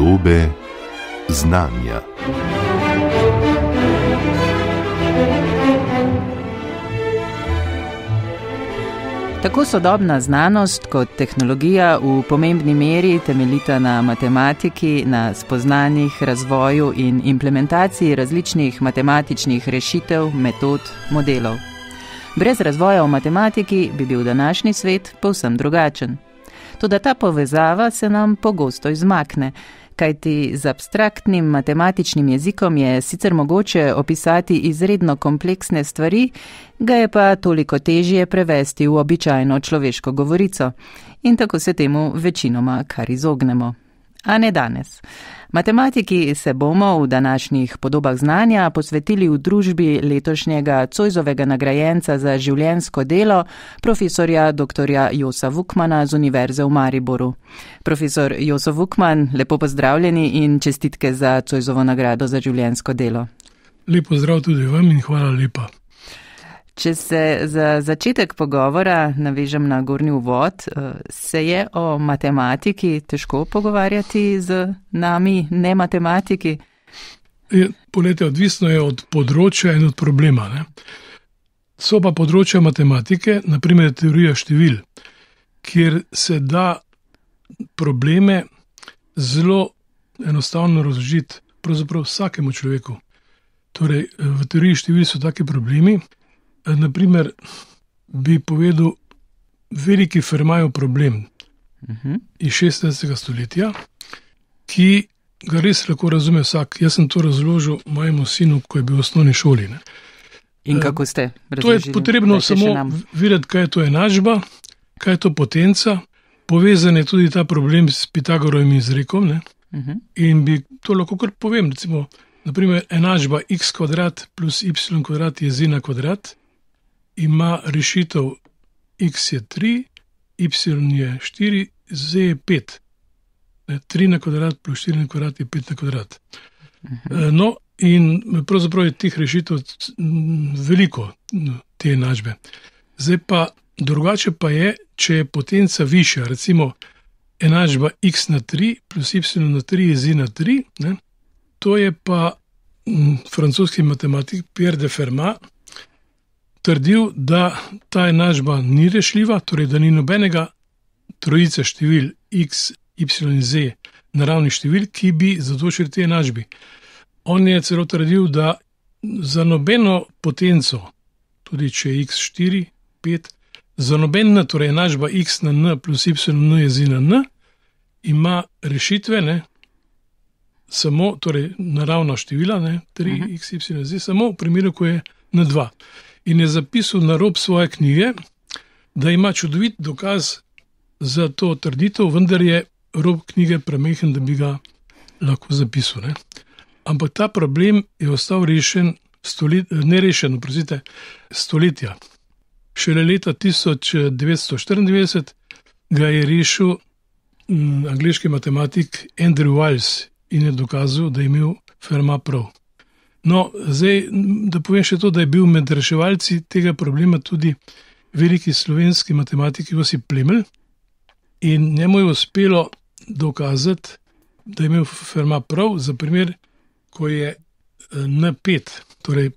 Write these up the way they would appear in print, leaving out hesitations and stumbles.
Podobe znanja. Tako sodobna znanost kot tehnologija v pomembni meri temeljita na matematiki, na spoznanjih, razvoju in implementaciji različnih matematičnih rešitev, metod, modelov. Brez razvoja v matematiki bi bil današnji svet povsem drugačen. Toda ta povezava se nam pogosto izmakne, kajti z abstraktnim matematičnim jezikom je sicer mogoče opisati izredno kompleksne stvari, ga je pa toliko težje prevesti v običajno človeško govorico. In tako se temu večinoma kar izognemo. A ne danes. Matematiki se bomo v današnjih podobah znanja posvetili v družbi letošnjega Zoisovega nagrajenca za življenjsko delo, profesorja dr. Josa Vukmana z Univerze v Mariboru. Profesor Joso Vukman, lepo pozdravljeni in čestitke za Zoisovo nagrado za življenjsko delo. Lep pozdrav tudi vam in hvala lepa. Če se za začetek pogovora navežem na gornji uvod, se je o matematiki težko pogovarjati z nami, ne matematiki? Poglejte, odvisno je od področja in od problema. Ne? So pa področja matematike, naprimer teorija števil, kjer se da probleme zelo enostavno razložiti pravzaprav vsakemu človeku. Torej, v teoriji števil so taki problemi. Naprimer, bi povedal veliki Fermatov problem iz 16. stoletja, ki ga res lahko razume vsak. Jaz sem to razložil mojemu sinu, ko je bil v osnovni šoli. Ne. In kako ste razložili? To je potrebno samo videti, kaj je to enačba, kaj je to potenca, povezan je tudi ta problem s Pitagorovim izrekom. Ne. In bi to lahko kar povem, recimo, naprimer, enačba x kvadrat plus y kvadrat je z na kvadrat, ima rešitev x je 3, y je 4, z je 5. 3 na kvadrat plus 4 na kvadrat je 5 na kvadrat. No, in pravzaprav je teh rešitev veliko, te enačbe. Zdaj pa, drugače pa je, če je potenca višja, recimo enačba x na 3 plus y na 3 je z na 3, ne? To je pa francoski matematik Pierre de Fermat trdil, da ta enačba ni rešljiva, torej da ni nobenega trojice števil x, y in z naravnih števil, ki bi zadošili te enačbi. On je celo trdil, da za nobeno potenco, tudi če je x 4, 5, za nobena torej enačba x na n plus y na n je z na n, ima rešitve, ne, samo, torej naravna števila, ne, 3, x, y, z, samo v primeru, ko je na 2. In je zapisal na rob svoje knjige, da ima čudovit dokaz za to trditev, vendar je rob knjige premehen, da bi ga lahko zapisal. Ne. Ampak ta problem je ostal nerešen, stoletja. Šele leta 1994 ga je rešil angleški matematik Andrew Wiles in je dokazal, da je imel Fermat prav. No, zdaj, da povem še to, da je bil med reševalci tega problema tudi veliki slovenski matematik Josip Plemelj in njemu je uspelo dokazati, da je imel Fermat prav za primer, ko je N5, torej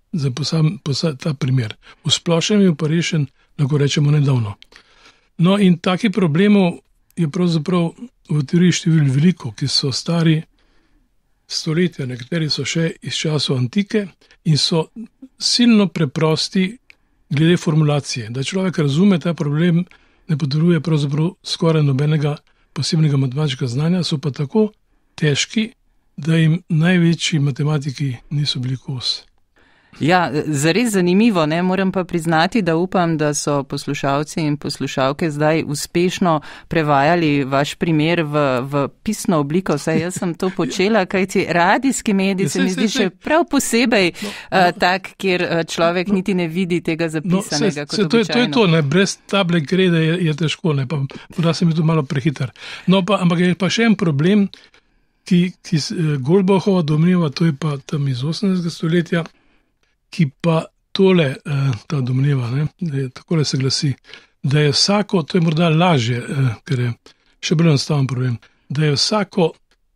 za ta primer. V splošnem je pa rešen, lahko rečemo, nedavno. No, in takih problemov je pravzaprav v teoriji števil veliko, ki so stari stoletja, nekateri so še iz časov antike in so silno preprosti glede formulacije. Da človek razume ta problem, ne potrebuje pravzaprav skoraj nobenega posebnega matematičnega znanja, so pa tako težki, da jim največji matematiki niso bili kos. Ja, zares zanimivo, ne? Moram pa priznati, da upam, da so poslušalci in poslušalke zdaj uspešno prevajali vaš primer v pisno obliko, saj jaz sem to počela, kajti radijski medij se mi zdi še prav posebej tak, kjer človek niti ne vidi tega zapisanega kot običajno. To je to, ne? Brez table grede je težko, ne? Pa da se mi tu malo prehiter. No, ampak je pa še en problem, ki Goldbachova domneva, to je pa tam iz 18. stoletja, ki pa tole, ta domneva, ne, takole se glasi, da je vsako, to je morda lažje, ker je še bolj enostaven problem, da je vsako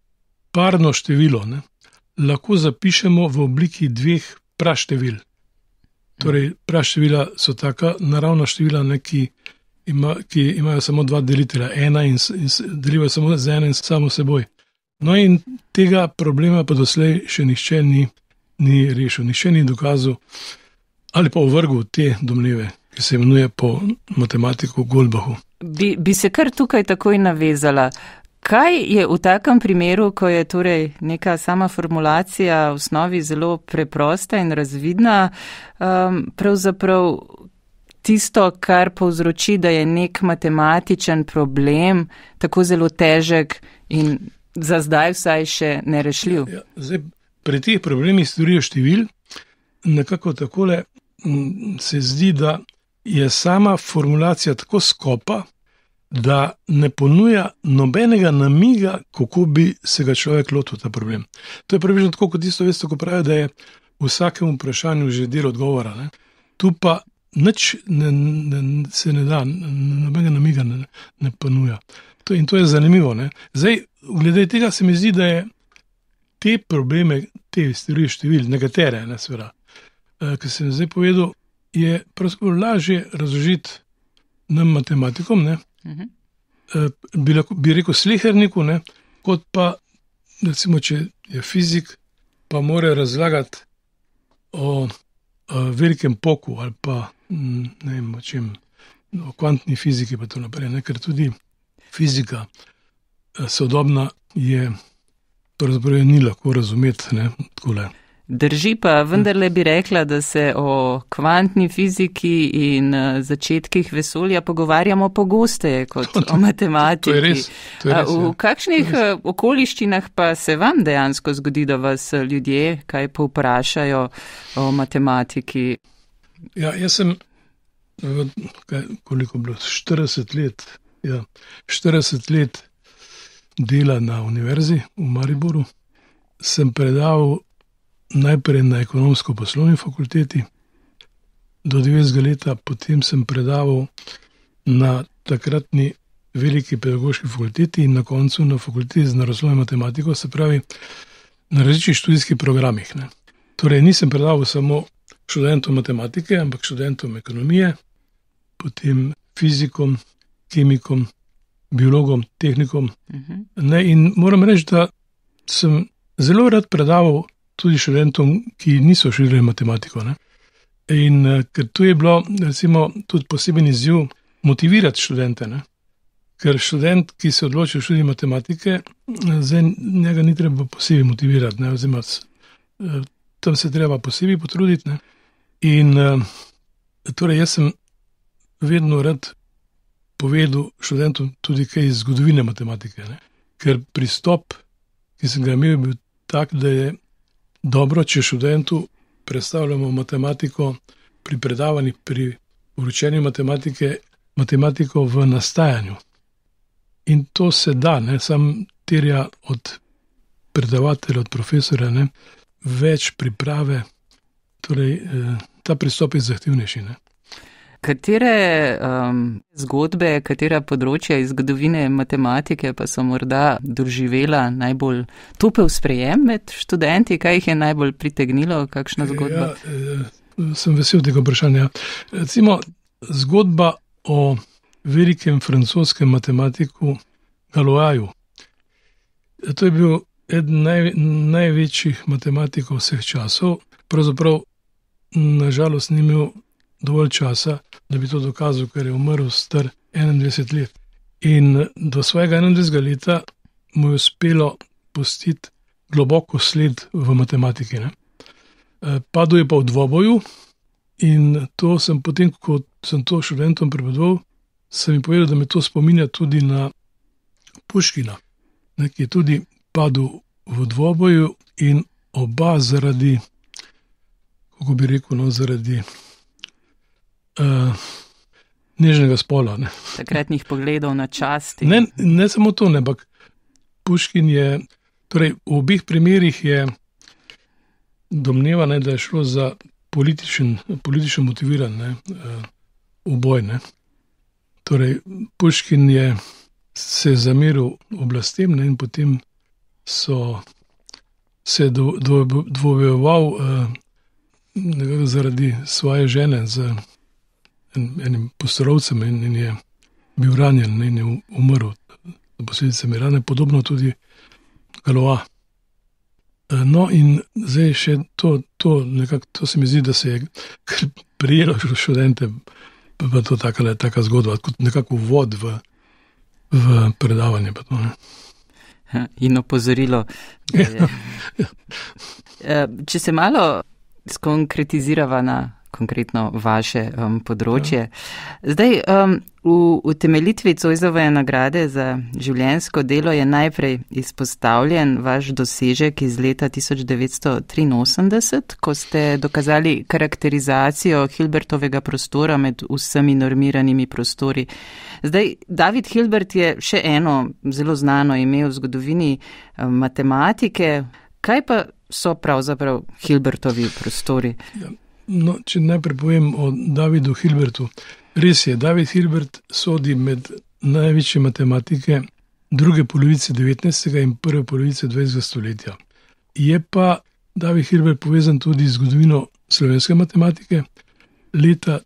parno število, ne, lahko zapišemo v obliki dveh praštevil. Torej, praštevila so taka naravna števila, ne, ki imajo samo dva delitelja, ena in delijo samo z ena in samo seboj. No in tega problema pa doslej še nihče ni rešil, nihče ni dokazal ali pa ovrgel te domneve, ki se imenuje po matematiku Goldbachu. Bi se kar tukaj takoj navezala. Kaj je v takem primeru, ko je torej neka sama formulacija v osnovi zelo preprosta in razvidna, pravzaprav tisto, kar povzroči, da je nek matematičen problem tako zelo težek in za zdaj vsaj še nerešljiv? Ja, zdaj, pri teh problemih s teorijo števil nekako takole se zdi, da je sama formulacija tako skopa, da ne ponuja nobenega namiga, kako bi se ga človek lotil ta problem. To je približno tako, kot tisto veste, ko pravijo, da je v vsakem vprašanju že del odgovora. Ne? Tu pa nič se ne da, nobenega namiga ne ponuja. In to je zanimivo. Ne? Zdaj, glede tega se mi zdi, da je te probleme, te teorije števil, nekatere, ne, seveda, ki sem zdaj povedal, je pravzaprav lažje razložiti nam matematikom, ne? Bi rekel sleherniku, ne? Kot pa, recimo, če je fizik, pa mora razlagati o velikem poku ali pa ne vem o čem, o kvantni fiziki pa to naprej, ne? Ker tudi fizika sodobna je pravzaprav ni lahko razumeti, ne, takole. Drži pa, vendarle bi rekla, da se o kvantni fiziki in začetkih vesolja pogovarjamo pogosteje kot o matematiki. To je res. V kakšnih okoliščinah pa se vam dejansko zgodi, da vas ljudje kaj povprašajo o matematiki? Ja, jaz sem, koliko bilo, 40 let dela na univerzi v Mariboru, sem predaval najprej na ekonomsko-poslovni fakulteti do 90. leta, potem sem predaval na takratni veliki pedagoški fakulteti in na koncu na fakulteti za naravoslovno matematiko, se pravi na različnih študijskih programih. Ne. Torej nisem predaval samo študentom matematike, ampak študentom ekonomije, potem fizikom, kemikom, biologom, tehnikom. Ne, in moram reči, da sem zelo rad predaval tudi študentom, ki niso študili matematiko. Ne. In ker tu je bilo, recimo, tudi poseben izziv motivirati študente. Ne. Ker študent, ki se odloči študij matematike, zdaj njega ni treba posebej motivirati, ne, oziroma tam se treba posebej potruditi. Ne. In torej jaz sem vedno rad povedal študentom tudi kaj iz zgodovine matematike. Ne. Ker pristop, ki sem ga imel, je bil tak, da je dobro, če študentu predstavljamo matematiko pri predavanjih, pri učenju matematiko v nastajanju. In to se da, ne, sam terja od predavatelja, od profesora, ne, več priprave, torej ta pristop je zahtevnejši. Ne. Katere zgodbe, katera področja iz zgodovine matematike pa so morda doživela najbolj topel sprejem med študenti? Kaj jih je najbolj pritegnilo, kakšna zgodba? Ja, sem vesel tega vprašanja. Recimo, zgodba o velikem francoskem matematiku Galoaju. To je bil eden največjih matematikov vseh časov. Pravzaprav, nažalost, ni imel dovolj časa, da bi to dokazal, ker je umrl star 21 let. In do svojega 21. leta mu je uspelo pustiti globoko sled v matematiki. Ne. Padel je pa v dvoboju in to sem potem, ko sem to študentom prepovedoval, sem jim povedal, da me to spominja tudi na Puškina, ne, ki je tudi padel v dvoboju in oba zaradi, kako bi rekel, zaradi nežnega spola. Ne. Takratnih pogledov na časti. Ne samo to, ampak Puškin je, torej v obeh primerih je domneva, ne, da je šlo za politično motiviran uboj. Ne. Torej Puškin je se zameril oblastem, ne, in potem se dvobojeval zaradi svoje žene z enim postorovcem in je bil ranjen in je umrl. Posledicami rane, podobno tudi Galois. No in zdaj še to se mi zdi, da se je prijelo študente, pa to taka zgodba, kot nekako vod v predavanje. Pa to, ne. In opozorilo. Če se malo skonkretizirava na konkretno vaše področje. Zdaj, v utemeljitvi Zoisove nagrade za življenjsko delo je najprej izpostavljen vaš dosežek iz leta 1983, ko ste dokazali karakterizacijo Hilbertovega prostora med vsemi normiranimi prostori. Zdaj, David Hilbert je še eno zelo znano ime v zgodovini matematike. Kaj pa so pravzaprav Hilbertovi prostori? Ja. No, če najprej povem o Davidu Hilbertu. Res je, David Hilbert sodi med največje matematike druge polovice 19. in prve polovice 20. stoletja. Je pa David Hilbert povezan tudi z zgodovino slovenske matematike. Leta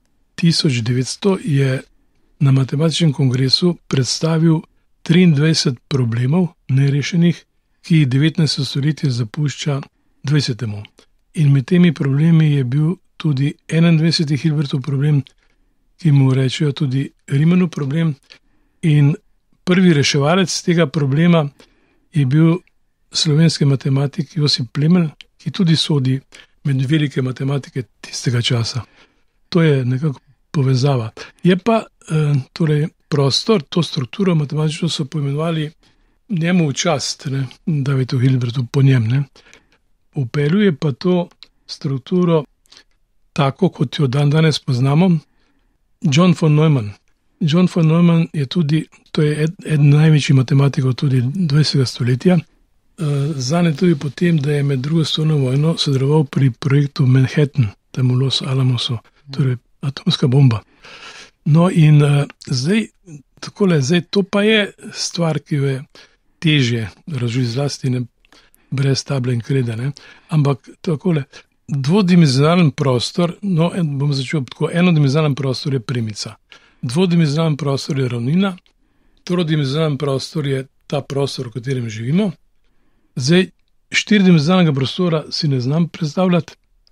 1900 je na matematičnem kongresu predstavil 23 problemov nerešenih, ki jih 19. stoletje zapušča 20. In med temi problemi je bil tudi 21. Hilbertov problem, ki mu rečejo tudi Riemannov problem. In prvi reševalec tega problema je bil slovenski matematik Josip Plemelj, ki tudi sodi med velike matematike tistega časa. To je nekako povezava. Je pa torej prostor, to strukturo matematično so poimenovali njemu v čast, Davidu Hilbertu po njem, ne. Upeljuje pa to strukturo tako, kot jo danes poznamo, John von Neumann. John von Neumann je tudi, to je eden največjih matematikov tudi 20. stoletja. Znan je tudi potem, da je med drugo svetovno vojno sodeloval pri projektu Manhattan, tam v Los Alamosu, torej atomska bomba. No in zdaj to pa je stvar, ki jo je težje razložiti zlasti, ne, brez table in krede, ne. Ampak takole, dvodimenzionalen prostor, no, bom začel tako, enodimenzionalen prostor je premica, dvodimenzionalen prostor je ravnina, trodimenzionalen prostor je ta prostor, v katerem živimo. Zdaj, štiridimenzionalnega prostora si ne znam predstavljati,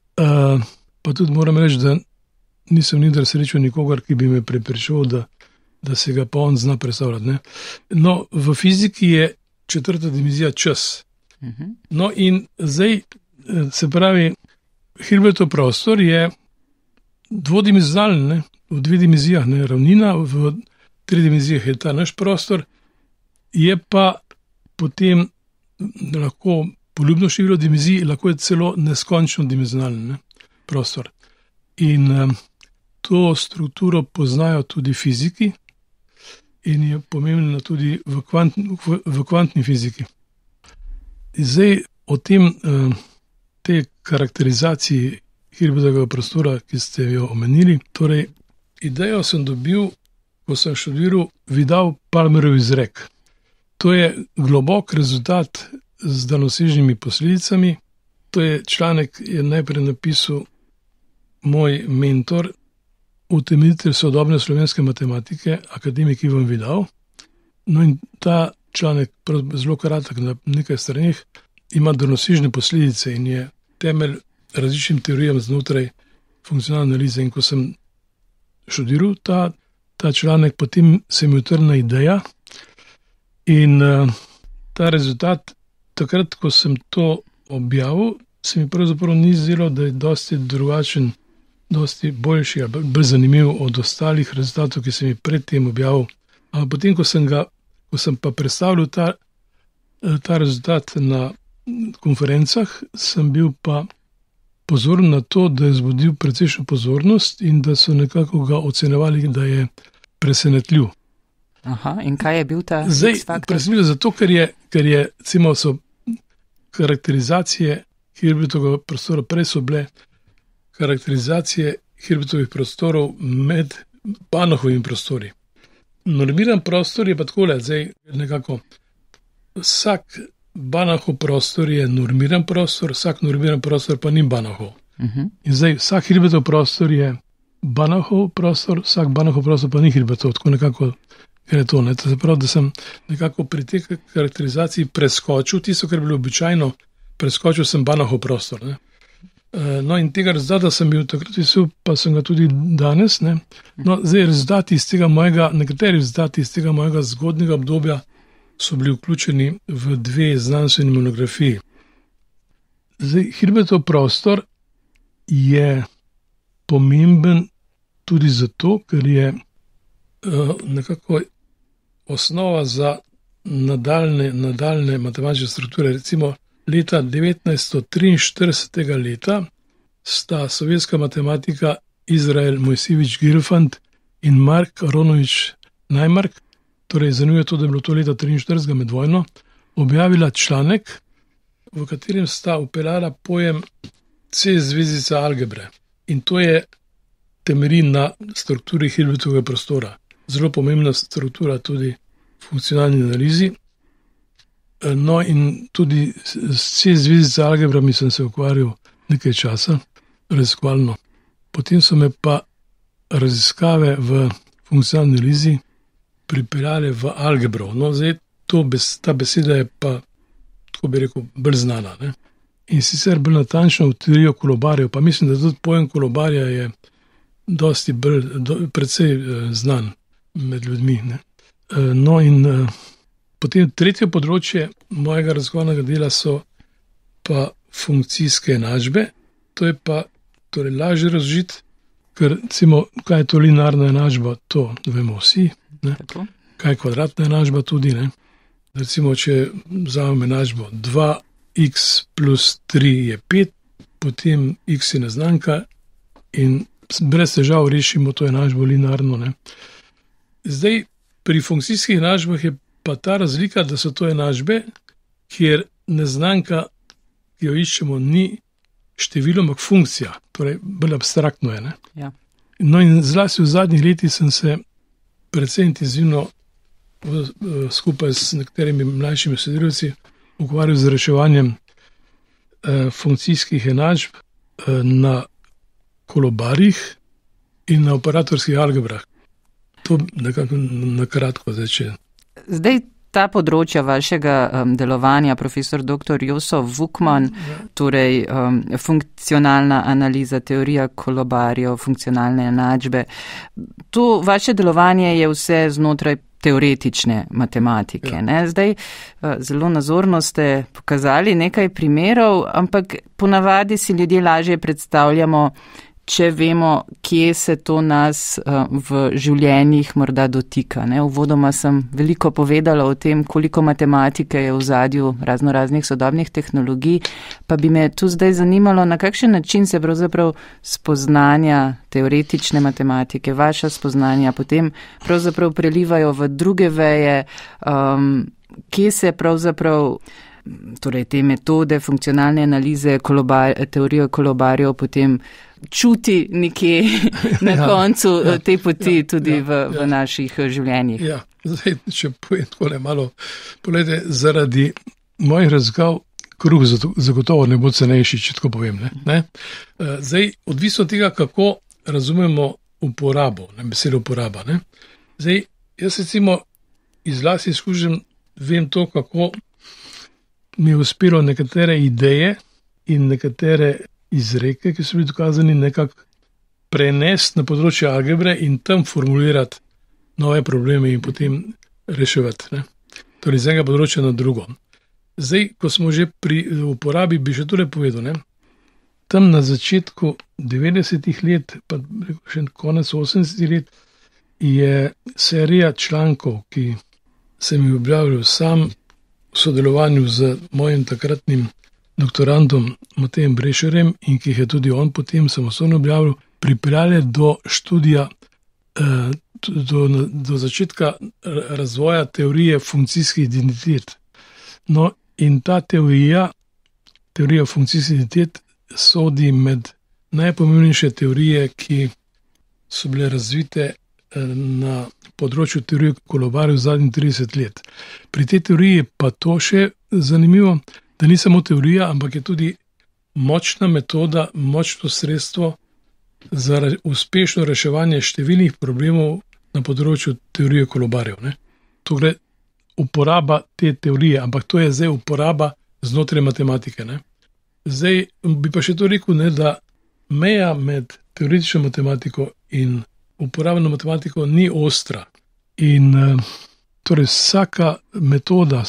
pa tudi moram reči, da nisem nikdar srečal nikogar, ki bi me prepričal, da se ga pa on zna predstavljati, ne. No, v fiziki je četrta dimenzija čas. No in zdaj, se pravi, Hilbertov prostor je dvodimenzionalen, ne, v dveh dimenzijah, ne, ravnina, v treh dimenzijah je ta naš prostor, je pa potem lahko poljubno število dimenzij, lahko je celo neskončno dimenzionalen, ne, prostor. In to strukturo poznajo tudi fiziki in je pomembna tudi v kvantni fiziki. Zdaj o tem, te karakterizaciji Hilbertovega prostora, ki ste jo omenili, torej idejo sem dobil, ko sem študiral Vidal-Palmerjev izrek. To je globok rezultat z daljnosežnimi posledicami. To je članek, je najprej napisal moj mentor, utemeljitelj sodobne slovenske matematike, akademik Ivan Vidal. No in ta članek, zelo kratek, na nekaj straneh, ima daljnosežne posledice in je temelj različnim teorijam znotraj funkcionalne analize. In ko sem študiral ta članek, potem se mi utrnila ideja in ta rezultat, takrat, ko sem to objavil, se mi pravzaprav ni zdelo, da je dosti drugačen, dosti boljši ali bolj zanimiv od ostalih rezultatov, ki sem jih predtem objavil. Ampak potem, ko sem pa predstavljal ta rezultat na konferencah, sem bil pa pozoren na to, da je zbudil precejšnjo pozornost in da so nekako ga ocenjevali, da je presenetljiv. Aha, in kaj je bil ta X-faktor? Zdaj, presenetljiv zato, ker je, recimo, so karakterizacije Hilbertovega prostora, prej so bile karakterizacije Hilbertovih prostorov med Banachovimi prostori. Normiran prostor je pa takole, zdaj nekako vsak Banachov prostor je normiran prostor, vsak normiran prostor pa ni Banachov. In zdaj vsak Hilbertov prostor je Banachov prostor, vsak Banachov prostor pa ni Hilbertov, tako nekako gre to. To se pravi, da sem nekako pri tej karakterizaciji preskočil tisto, kar je bilo običajno, preskočil sem Banachov prostor. Ne. No in tega rezultata sem bil takrat vesel, pa sem ga tudi danes. Ne. No, zdaj nekateri rezultati iz tega mojega zgodnjega obdobja so bili vključeni v 2 znanstveni monografiji. Zdaj, Hilbertov prostor je pomemben tudi zato, ker je nekako osnova za nadaljne matematične strukture. Recimo leta 1943. leta sta sovjetska matematika Izrael Mojsijevič Gelfand in Mark Aronovič Naimark, torej zanimivo je to, da je bilo to leta 1943 med vojno, objavila članek, v katerem sta upeljala pojem C zvezdica algebre. In to je temelji na strukturi Hilbertovega prostora. Zelo pomembna struktura tudi v funkcionalni analizi. No in tudi s C zvezdica algebrami sem se ukvarjal nekaj časa, raziskovalno. Potem so me pa raziskave v funkcionalni analizi pripeljale v algebro. No, zdaj ta beseda je pa, tako bi rekel, bolj znana. Ne? In sicer bolj natančno v teorijo kolobarjev, pa mislim, da tudi pojem kolobarja je precej znan med ljudmi. Ne? No in potem tretje področje mojega raziskovalnega dela so pa funkcijske enačbe. To je pa torej lažje razložiti, ker recimo, kaj je to linearna enačba, to vemo vsi. Kaj je kvadratna enačba tudi. Ne? Recimo, če vzamem enačbo 2x plus 3 je 5, potem x je neznanka in brez težav rešimo to enačbo linearno. Ne? Zdaj, pri funkcijskih enačbah je pa ta razlika, da so to enačbe, kjer neznanka, ki jo iščemo, ni število, ampak funkcija. Torej, bolj abstraktno je. Ne? Ja. No in zlasti v zadnjih letih sem se precej intenzivno skupaj s nekaterimi mlajšimi sodelavci ukvarjal z reševanjem funkcijskih enačb na kolobarjih in na operatorskih algebrah. To nekako na kratko zdaj. Zdaj ta področja vašega delovanja, profesor dr. Joso Vukman, torej funkcionalna analiza, teorija kolobarjev, funkcionalne enačbe, to vaše delovanje je vse znotraj teoretične matematike. Ne? Zdaj, zelo nazorno ste pokazali nekaj primerov, ampak ponavadi si ljudje lažje predstavljamo, če vemo, kje se to nas v življenjih morda dotika. Ne? Uvodoma sem veliko povedala o tem, koliko matematike je v ozadju raznoraznih sodobnih tehnologij, pa bi me tu zdaj zanimalo, na kakšen način se pravzaprav spoznanja teoretične matematike, vaša spoznanja potem pravzaprav prelivajo v druge veje, kje se pravzaprav torej te metode funkcionalne analize, teorijo kolobarjev potem čuti nekje na koncu te poti tudi v naših življenjih. Ja, zdaj, če povem tole malo, poglejte, zaradi mojih raziskav kruh zagotovo ne bo cenejši, če tako povem. Ne? Zdaj, odvisno od tega, kako razumemo uporabo, besedo uporaba. Ne? Zdaj, jaz recimo iz lastnih izkušenj vem to, kako mi je uspelo nekatere ideje in nekatere izreke, ki so bili dokazani, nekako prenesti na področje algebre in tam formulirati nove probleme in potem reševati. Ne? Torej, z enega področja na drugo. Zdaj, ko smo že pri uporabi, bi še tole povedal. Ne? Tam na začetku 90-ih let, pa še konec 80-ih let, je serija člankov, ki sem jih objavil sam v sodelovanju z mojim takratnim doktorantom Matejem Brešerjem in ki jih je tudi on potem samostojno objavil, pripeljale do študija, do začetka razvoja teorije funkcijskih identitet. No in ta teorija funkcijskih identitet sodi med najpomembnejše teorije, ki so bile razvite na področju teorije kolobarjev zadnjih 30 let. Pri tej teoriji je pa to še zanimivo, da ni samo teorija, ampak je tudi močna metoda, močno sredstvo za uspešno reševanje številnih problemov na področju teorije kolobarjev. To gre uporaba te teorije, ampak to je zdaj uporaba znotraj matematike. Zdaj bi pa še to rekel, da meja med teoretično matematiko in uporabno matematiko ni ostra. In torej vsaka metoda,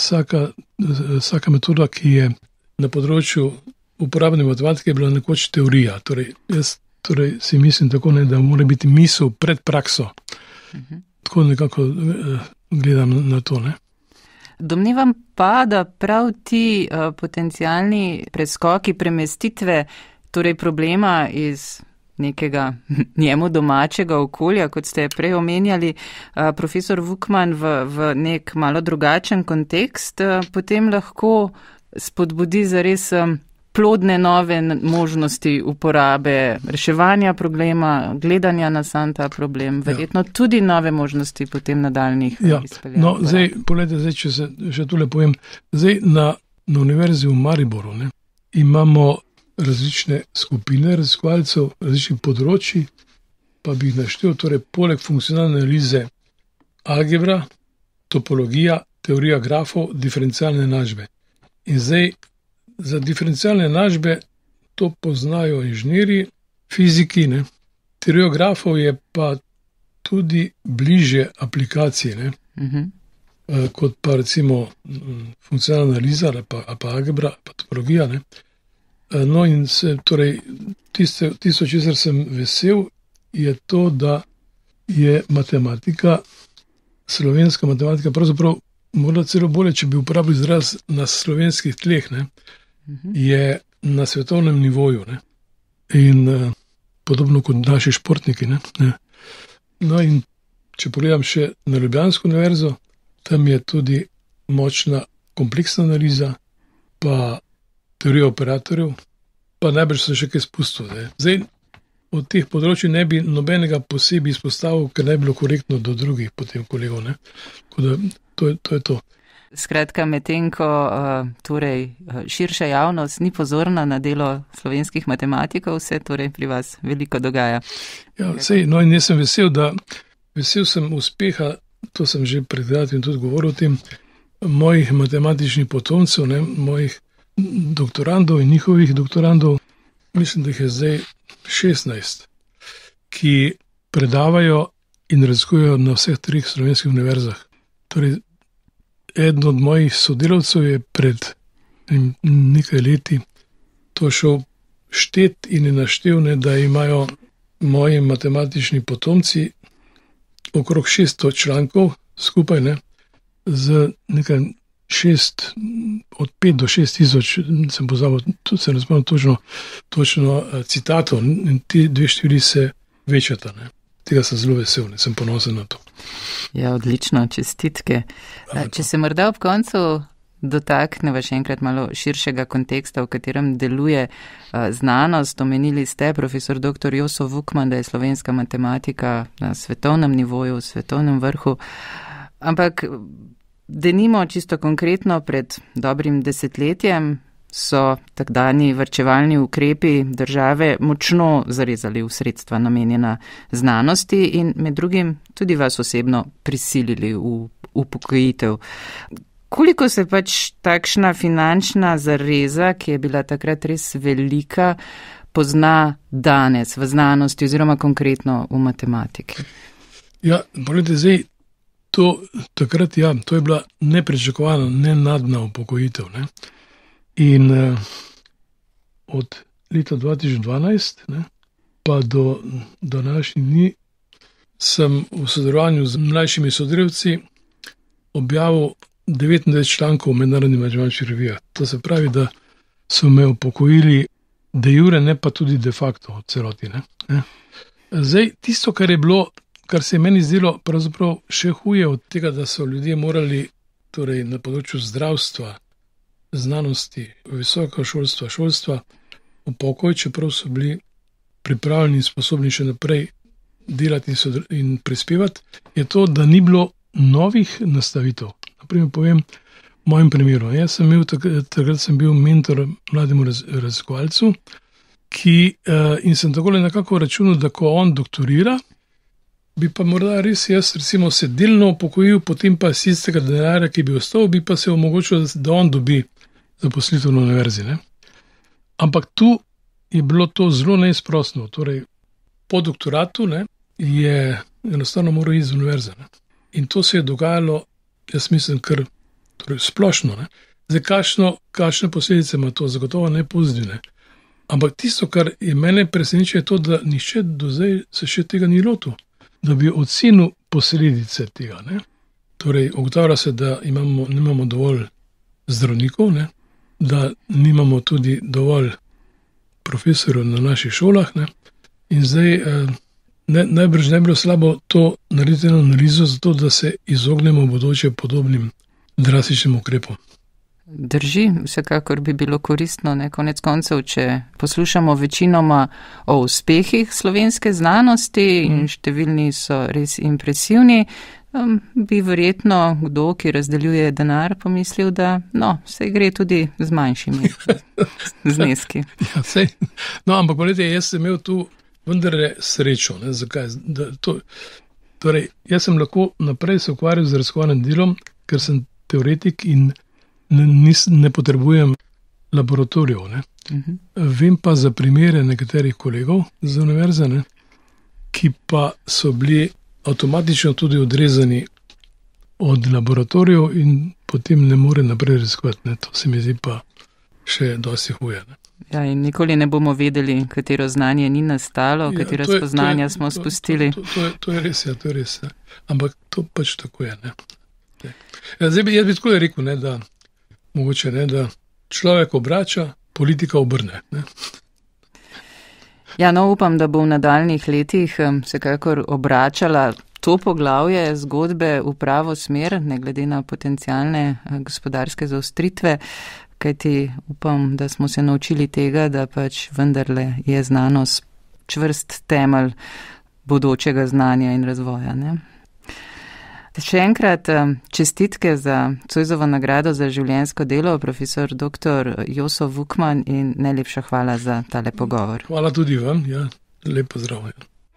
ki je na področju uporabne matematike, je bila nekoč teorija. Jaz si mislim tako, da mora biti misel pred prakso. Tako nekako gledam na to. Domnevam pa, da prav ti potencialni preskoki, premestitve, torej problema iz nekega njemu domačega okolja, kot ste prej omenjali, profesor Vukman, v nek malo drugačen kontekst, potem lahko spodbudi zares plodne nove možnosti uporabe, reševanja problema, gledanja na sam ta problem, verjetno tudi nove možnosti potem nadaljnih izpeljav. No, zdaj, če se še tole povem, zdaj na Univerzi v Mariboru imamo različne skupine raziskovalcev, različnih področji, pa bi jih naštel, torej poleg funkcionalne analize algebra, topologija, teorija grafov, diferencialne enačbe. In zdaj za diferencialne enačbe to poznajo inženirji, fiziki, teorijo grafov je pa tudi bliže aplikaciji, kot pa recimo funkcionalna analiza ali pa algebra, pa topologija. No in torej tisto, česar sem vesel, je to, da je matematika, slovenska matematika, pravzaprav morda celo bolje, če bi uporabili izraz na slovenskih tleh, je na svetovnem nivoju. In podobno kot naši športniki. No in če pogledam še na Ljubljansko univerzo, tam je tudi močna kompleksna analiza, pa teorija operatorjev, pa najbrž se še kaj spustil. Zdaj, od teh področij ne bi nobenega posebej izpostavil, ker ne bi bilo korektno do drugih potem kolegov. Tako da to je to. Skratka, medtem ko širša javnost ni pozorna na delo slovenskih matematikov, se torej pri vas veliko dogaja. Ja, in jaz sem vesel sem uspeha, to sem že pred kratkim tudi govoril o tem, mojih matematičnih potomcev, mojih doktorandov in njihovih doktorandov, mislim, da jih je zdaj 16, ki predavajo in raziskujejo na vseh 3 slovenskih univerzah. Torej, eden od mojih sodelavcev je pred nekaj leti to šel štet in je naštel, da imajo moji matematični potomci okrog 600 člankov skupaj, z nekaj 5 do 6 tisoč, sem pozabil, se ne spomnim točno citatov, in ti 2 števili se večata. Tega sem zelo vesel, sem ponosen na to. Ja, odlično, čestitke. Če se morda ob koncu dotakneva še enkrat malo širšega konteksta, v katerem deluje znanost. Omenili ste, profesor dr. Joso Vukman, da je slovenska matematika na svetovnem nivoju, v svetovnem vrhu. Ampak denimo čisto konkretno pred dobrim desetletjem so takdani varčevalni ukrepi države močno zarezali v sredstva namenjena znanosti in med drugim tudi vas osebno prisilili v upokojitev. Koliko se pač takšna finančna zareza, ki je bila takrat res velika, pozna danes v znanosti oziroma konkretno v matematiki? Ja, pogledajte, zdaj takrat to je bila nepričakovana, nenadna upokojitev. In od leta 2012 pa do današnjih dni sem v sodelovanju z mlajšimi sodelavci objavil 29 člankov v mednarodnih matematičnih revijah. To se pravi, da so me upokojili de jure, ne pa tudi de facto v celoti. Zdaj, tisto, kar je bilo, kar se je meni zdelo pravzaprav še huje od tega, da so ljudje morali torej na področju zdravstva, znanosti, visokega šolstva v pokoj, čeprav so bili pripravljeni in sposobni še naprej delati in prispevati, je to, da ni bilo novih nastavitev. Naprimer, povem v mojem primeru. Jaz sem imel, takrat sem bil mentor mlademu raziskovalcu, in sem takole nekako računal, da ko on doktorira, bi pa morda res jaz recimo se delno upokojil, potem pa s tistega denarja, ki bi ostal, bi pa se omogočil, da on dobi zaposlitev na univerzi. Ne? Ampak tu je bilo to zelo neizprostno. Torej, po doktoratu je enostavno moral iti z univerze. Ne? In to se je dogajalo, jaz mislim, kar splošno. Ne? Zdaj, kakšne posledice ima to? Zagotovo ne pozitivne. Ampak tisto, kar je mene presenečilo, je to, da nihče do zdaj se še tega ni lotil, da bi ocenil posledice tega. Ne? Torej, ugotavlja se, da nimamo dovolj zdravnikov, ne? Da nimamo tudi dovolj profesorjev na naših šolah. Ne? In zdaj najbrž ne bi bilo slabo to narediti eno analizo, zato da se izognemo v bodoče podobnim drastičnim ukrepom. Drži, vsekakor bi bilo koristno, ne? Konec koncev, če poslušamo večinoma o uspehih slovenske znanosti in številni so res impresivni, bi verjetno kdo, ki razdeljuje denar, pomislil, da vse gre tudi z manjšimi zneski. Ja, sej. No, ampak poglejte, jaz sem imel tu vendarle srečo. Ne? Zakaj? Torej, jaz sem lahko naprej se ukvarjal z raziskovalnim delom, ker sem teoretik in ne potrebujem laboratorijev. Vem pa za primere nekaterih kolegov z univerze, ki pa so bili avtomatično tudi odrezani od laboratorijev in potem ne more naprej raziskovati. To se mi zdi pa še dosti huje. Ja, in nikoli ne bomo vedeli, katero znanje ni nastalo, katera spoznanja smo spustili. To je res, to je res. Ampak to pač tako je. Zdaj jaz bi tako rekel, da mogoče da človek obrača, politika obrne. Ja, upam, da bo v nadaljnih letih vsekakor obračala to poglavje zgodbe v pravo smer, ne glede na potencialne gospodarske zaostritve, kajti upam, da smo se naučili tega, da pač vendarle je znanost čvrst temelj bodočega znanja in razvoja. Ne? Še enkrat čestitke za Zoisovo nagrado za življenjsko delo, profesor dr. Joso Vukman, in najlepša hvala za tale pogovor. Hvala tudi vam, lep pozdrav.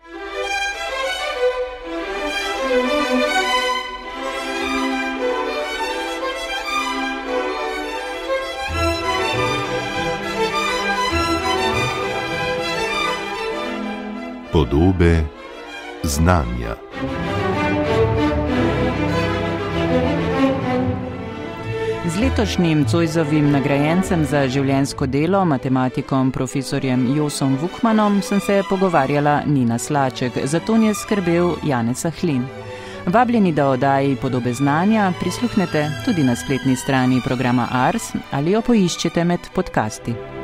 Podobe znanja. Z letošnjim Zoisovim nagrajencem za življenjsko delo, matematikom profesorjem Josom Vukmanom, sem se pogovarjala Nina Slaček, za to je skrbel Janez Ahlin. Vabljeni, da oddaji Podobe znanja prisluhnete tudi na spletni strani programa Ars ali jo poiščete med podcasti.